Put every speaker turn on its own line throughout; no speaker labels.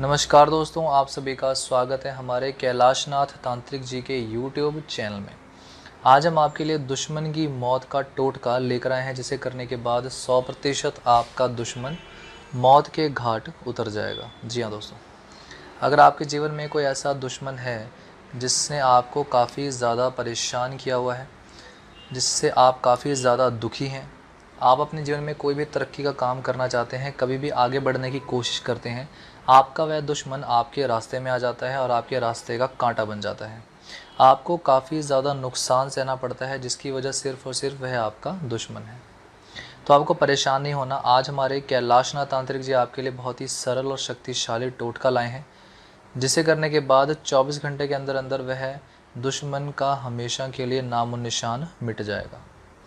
नमस्कार दोस्तों, आप सभी का स्वागत है हमारे कैलाशनाथ तांत्रिक जी के YouTube चैनल में। आज हम आपके लिए दुश्मन की मौत का टोटका लेकर आए हैं, जिसे करने के बाद 100% आपका दुश्मन मौत के घाट उतर जाएगा। जी हाँ दोस्तों, अगर आपके जीवन में कोई ऐसा दुश्मन है जिसने आपको काफ़ी ज़्यादा परेशान किया हुआ है, जिससे आप काफ़ी ज़्यादा दुखी हैं, आप अपने जीवन में कोई भी तरक्की का काम करना चाहते हैं, कभी भी आगे बढ़ने की कोशिश करते हैं, आपका वह दुश्मन आपके रास्ते में आ जाता है और आपके रास्ते का कांटा बन जाता है। आपको काफ़ी ज़्यादा नुकसान सहना पड़ता है, जिसकी वजह सिर्फ़ और सिर्फ वह आपका दुश्मन है। तो आपको परेशान नहीं होना। आज हमारे कैलाशनाथ तांत्रिक जी आपके लिए बहुत ही सरल और शक्तिशाली टोटका लाए हैं, जिसे करने के बाद 24 घंटे के अंदर अंदर वह दुश्मन का हमेशा के लिए नामो निशान मिट जाएगा।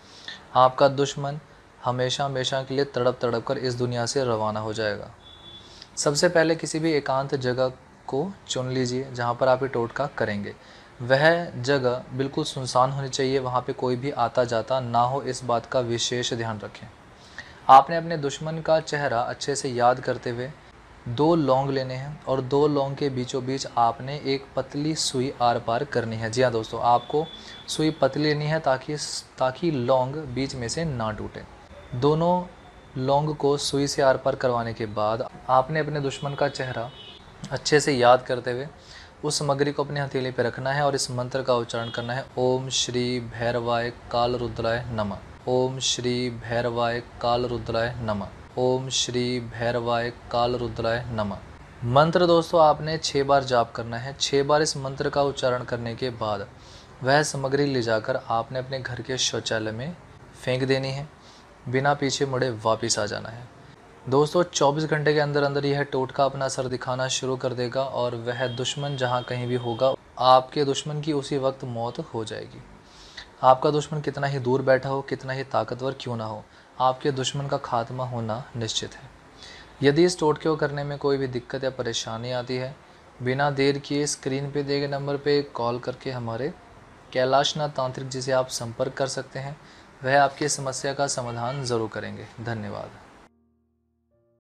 आपका दुश्मन हमेशा हमेशा के लिए तड़प तड़प कर इस दुनिया से रवाना हो जाएगा। सबसे पहले किसी भी एकांत जगह को चुन लीजिए जहाँ पर आप ये टोटका करेंगे। वह जगह बिल्कुल सुनसान होनी चाहिए, वहाँ पे कोई भी आता जाता ना हो, इस बात का विशेष ध्यान रखें। आपने अपने दुश्मन का चेहरा अच्छे से याद करते हुए 2 लौंग लेने हैं और 2 लौंग के बीचों बीच आपने एक पतली सुई आर पार करनी है। जी हाँ दोस्तों, आपको सुई पतली लेनी है ताकि लौंग बीच में से ना टूटे। दोनों लौंग को सुई से आर पार करवाने के बाद आपने अपने दुश्मन का चेहरा अच्छे से याद करते हुए उस सामग्री को अपने हथेली पर रखना है और इस मंत्र का उच्चारण करना है। ओम श्री भैरवाय काल रुद्राय नमः। ओम श्री भैरवाय काल रुद्राय नमः। ओम श्री भैरवाय काल रुद्राय नमः। मंत्र दोस्तों आपने 6 बार जाप करना है। 6 बार इस मंत्र का उच्चारण करने के बाद वह सामग्री ले जाकर आपने अपने घर के शौचालय में फेंक देनी है। बिना पीछे मुड़े वापस आ जाना है। दोस्तों 24 घंटे के अंदर अंदर यह टोटका अपना असर दिखाना शुरू कर देगा और वह दुश्मन जहां कहीं भी होगा, आपके दुश्मन की उसी वक्त मौत हो जाएगी। आपका दुश्मन कितना ही दूर बैठा हो, कितना ही ताकतवर क्यों ना हो, आपके दुश्मन का खात्मा होना निश्चित है। यदि इस टोटके को करने में कोई भी दिक्कत या परेशानी आती है, बिना देर किए स्क्रीन पे दिए गए नंबर पे कॉल करके हमारे कैलाशनाथ तांत्रिक जी से आप संपर्क कर सकते हैं। वह आपकी समस्या का समाधान ज़रूर करेंगे। धन्यवाद।